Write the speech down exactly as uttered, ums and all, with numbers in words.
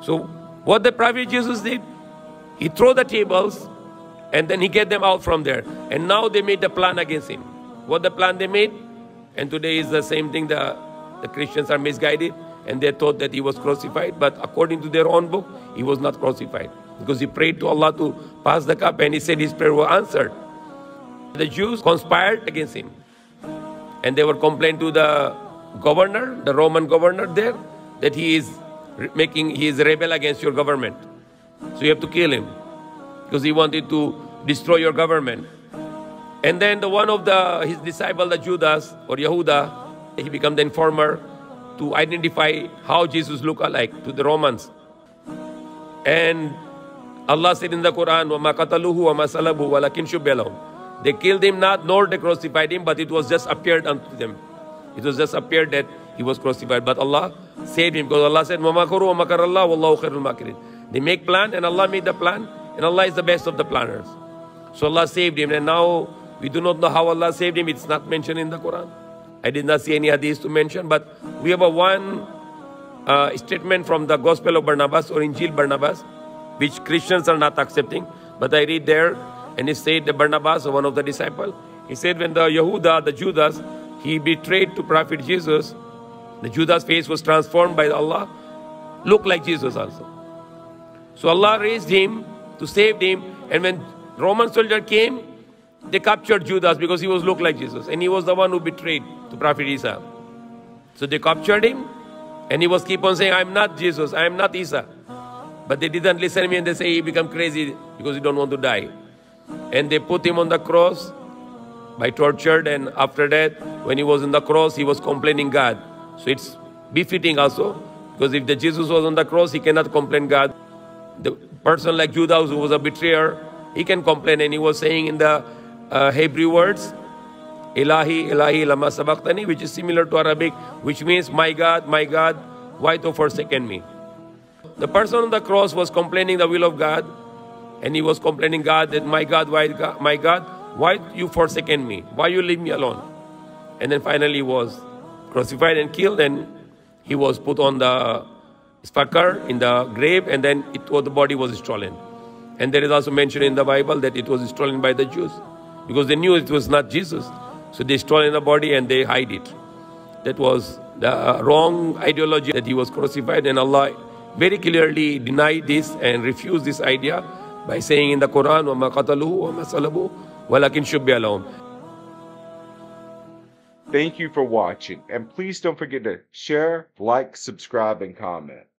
So what the prophet Jesus did, he threw the tables and then he get them out from there. And now they made the plan against him. What the plan they made? And today is the same thing. The, the Christians are misguided and they thought that he was crucified. But according to their own book, he was not crucified. Because he prayed to Allah to pass the cup and he said his prayer was answered. The Jews conspired against him. And they were complaining to the governor, the Roman governor there, that he is making, he is a rebel against your government. So you have to kill him. Because he wanted to destroy your government. And then the one of the his disciple, the Judas or Yehuda, he became the informer to identify how Jesus looked alike to the Romans. And Allah said in the Quran, وَمَا قَتَلُوهُ وَمَا صَلَبُوهُ وَلَكِنْ شُبِّهَ لَهُمْ. They killed him not, nor they crucified him, but it was just appeared unto them. It was just appeared that he was crucified. But Allah saved him because Allah said, وَمَكَرُوا وَمَكَرَ اللَّهُ وَاللَّهُ خَيْرُ الْمَاكِرِينَ. They make plan and Allah made the plan and Allah is the best of the planners. So Allah saved him and now we do not know how Allah saved him. It's not mentioned in the Quran. I did not see any hadith to mention, but we have a one uh, statement from the Gospel of Barnabas or Injil Barnabas, which Christians are not accepting. But I read there, and he said the Barnabas, one of the disciples, he said when the Yehuda, the Judas, he betrayed to Prophet Jesus, the Judas' face was transformed by Allah, looked like Jesus also. So Allah raised him to save him, and when Roman soldier came, they captured Judas because he was looked like Jesus, and he was the one who betrayed to Prophet Isa. So they captured him, and he was keep on saying, I am not Jesus, I am not Isa. But they didn't listen to me and they say he become crazy because he don't want to die. And they put him on the cross by tortured, and after that, when he was on the cross, he was complaining God. So it's befitting also, because if the Jesus was on the cross, he cannot complain God. The person like Judas, who was a betrayer, he can complain, and he was saying in the uh, Hebrew words, Ilahi, Ilahi, lama sabaqtani, which is similar to Arabic, which means, my God, my God, why to forsaken me? The person on the cross was complaining the will of God, and he was complaining God that, my God, why, God, my God, why you forsaken me? Why you leave me alone? And then finally he was crucified and killed, and he was put on the sepulchre in the grave, and then it, the body was stolen. And there is also mentioned in the Bible that it was stolen by the Jews, because they knew it was not Jesus. So they stole the body and they hide it. That was the wrong ideology that he was crucified, and Allah very clearly denied this and refused this idea by saying in the Quran, وَمَا قَتَلُوهُ وَمَا صَلَبُوهُ وَلَكِنْ شُبِّهَ لَهُمْ. Thank you for watching, and please don't forget to share, like, subscribe, and comment.